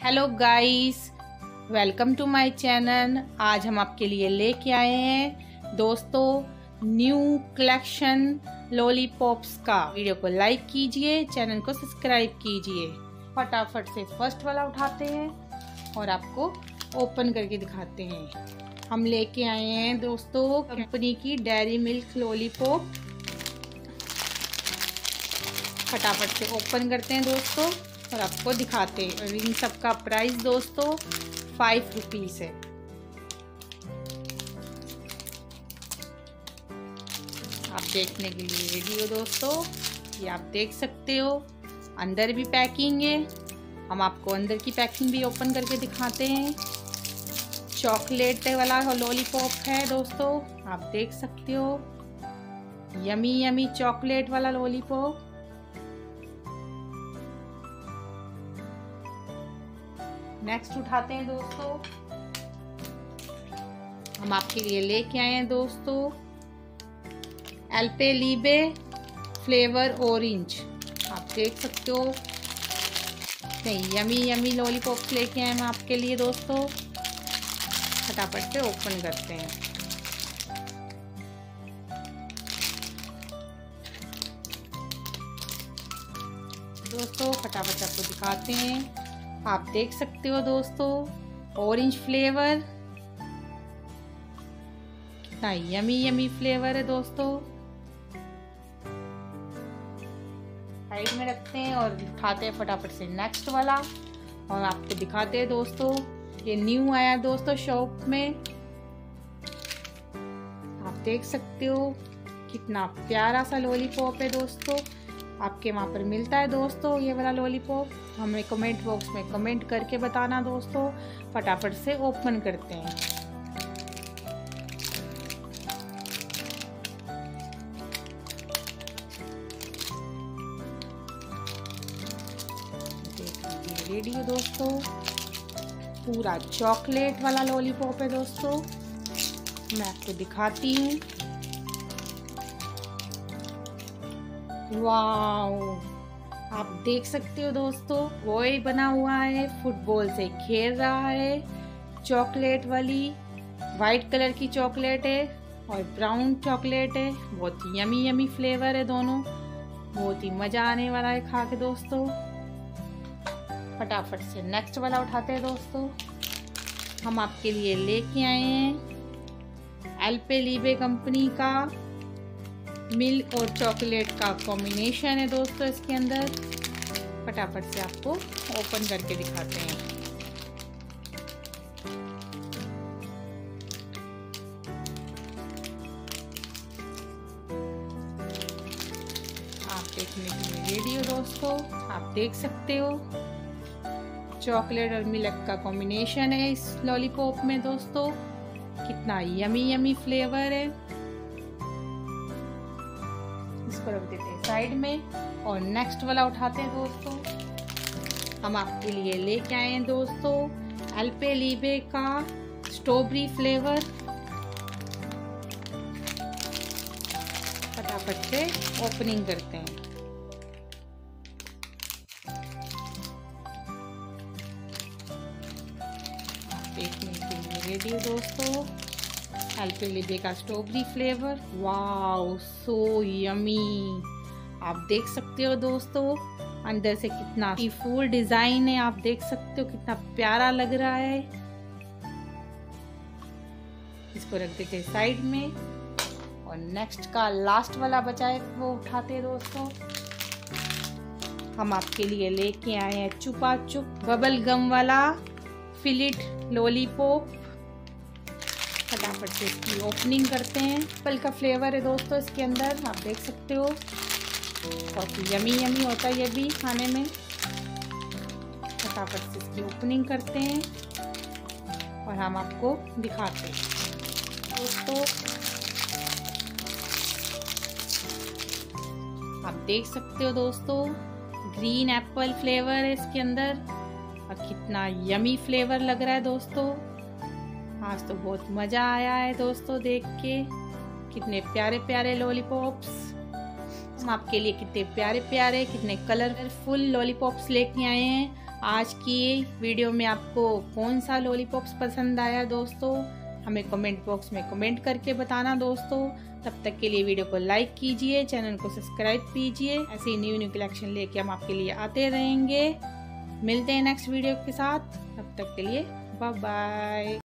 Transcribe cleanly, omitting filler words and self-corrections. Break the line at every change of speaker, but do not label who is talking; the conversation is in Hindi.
Hello guys, welcome to my channel. आज हम आपके लिए लेके आए हैं दोस्तों न्यू कलेक्शन लॉलीपॉप्स का। वीडियो को लाइक कीजिए, चैनल को सब्सक्राइब कीजिए। फटाफट से फर्स्ट वाला उठाते हैं और आपको ओपन करके दिखाते हैं। हम लेके आए हैं दोस्तों कंपनी की डेयरी मिल्क लॉलीपॉप। फटाफट से ओपन करते हैं दोस्तों और आपको दिखाते हैं। और इन सब का प्राइस दोस्तों 5 रुपीज़ है। आप देखने के लिए रेडी हो दोस्तों, ये आप देख सकते हो। अंदर भी पैकिंग है, हम आपको अंदर की पैकिंग भी ओपन करके दिखाते हैं। चॉकलेट वाला लॉलीपॉप है दोस्तों, आप देख सकते हो। यमी यमी चॉकलेट वाला लॉलीपॉप। नेक्स्ट उठाते हैं दोस्तों, हम आपके लिए लेके आए हैं दोस्तों अल्पेंलिबे फ्लेवर ऑरेंज। आप देख सकते हो, नहीं यमी यमी लॉलीपॉप लेके आए हम आपके लिए दोस्तों। फटाफट से ओपन करते हैं। दोस्तों फटाफट आपको दिखाते हैं। आप देख सकते हो दोस्तों ऑरेंज फ्लेवर, कितना यमी यमी फ्लेवर है दोस्तों। साइड में रखते हैं और उठाते हैं फटाफट से नेक्स्ट वाला और आपको दिखाते हैं दोस्तों। ये न्यू आया दोस्तों शॉप में, आप देख सकते हो कितना प्यारा सा लॉलीपॉप है दोस्तों। आपके वहाँ पर मिलता है दोस्तों ये वाला लॉलीपॉप, हमें कमेंट बॉक्स में कमेंट करके बताना दोस्तों। फटाफट से ओपन करते हैं। रेडी है दोस्तों, पूरा चॉकलेट वाला लॉलीपॉप है दोस्तों। मैं आपको दिखाती हूँ। वाओ, आप देख सकते हो दोस्तों बॉय बना हुआ है, फुटबॉल से खेल रहा है। चॉकलेट वाली वाइट कलर की चॉकलेट है और ब्राउन चॉकलेट है। बहुत यमी यमी फ्लेवर है दोनों, बहुत ही मजा आने वाला है खा के दोस्तों। फटाफट से नेक्स्ट वाला उठाते हैं दोस्तों। हम आपके लिए लेके आए हैं अल्पेंलिबे कंपनी का मिल्क और चॉकलेट का कॉम्बिनेशन है दोस्तों इसके अंदर। फटाफट से आपको ओपन करके दिखाते हैं। आप देखने के लिए रेडी हो दोस्तों, आप देख सकते हो चॉकलेट और मिल्क का कॉम्बिनेशन है इस लॉलीपॉप में दोस्तों। कितना यमी यमी फ्लेवर है। इसको रख देते हैं साइड में और नेक्स्ट वाला उठाते हैं दोस्तों। हम आपके लिए लेके आए हैं दोस्तों अल्पेंलिबे का स्ट्रॉबेरी फ्लेवर। फटाफट से ओपनिंग करते हैं। देखने के लिए रेडी है दोस्तों अल्पेंलिबे का strawberry flavour. Wow so yummy. आप देख सकते हो दोस्तों अंदर से कितना फुल डिजाइन है, आप देख सकते हो कितना प्यारा लग रहा है। इसको रख देते हैं साइड में और नेक्स्ट का लास्ट वाला बचा है वो उठाते हैं दोस्तों। हम आपके लिए लेके आए हैं चुपा चुप बबल गम वाला फिलिट लॉलीपॉप। फटाफट से इसकी ओपनिंग करते हैं। एप्पल का फ्लेवर है दोस्तों इसके अंदर, आप देख सकते हो। बहुत यमी यमी होता है ये भी खाने में। फटाफट से इसकी ओपनिंग करते हैं और हम आपको दिखाते हैं दोस्तों। आप देख सकते हो दोस्तों ग्रीन एप्पल फ्लेवर है इसके अंदर और कितना यमी फ्लेवर लग रहा है दोस्तों। आज तो बहुत मज़ा आया है दोस्तों देख के। कितने प्यारे प्यारे लॉलीपॉप्स हम आपके लिए, कितने प्यारे प्यारे कितने कलरफुल लॉलीपॉप्स लेके आए हैं। आज की वीडियो में आपको कौन सा लॉलीपॉप्स पसंद आया दोस्तों, हमें कमेंट बॉक्स में कमेंट करके बताना दोस्तों। तब तक के लिए वीडियो को लाइक कीजिए, चैनल को सब्सक्राइब कीजिए। ऐसे न्यू कलेक्शन लेके हम आपके लिए आते रहेंगे। मिलते हैं नेक्स्ट वीडियो के साथ, तब तक के लिए बाय बाय।